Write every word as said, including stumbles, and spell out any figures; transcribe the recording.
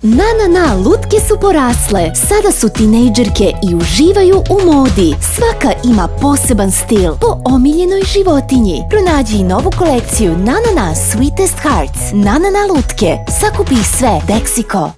Na-na-na, lutke su porasle, sada su tinejdžerke i uživaju u modi. Svaka ima poseban stil po omiljenoj životinji. Pronađi novu kolekciju Na-na-na Sweetest Hearts. Na-na-na lutke, sakupi ih sve, Dexico.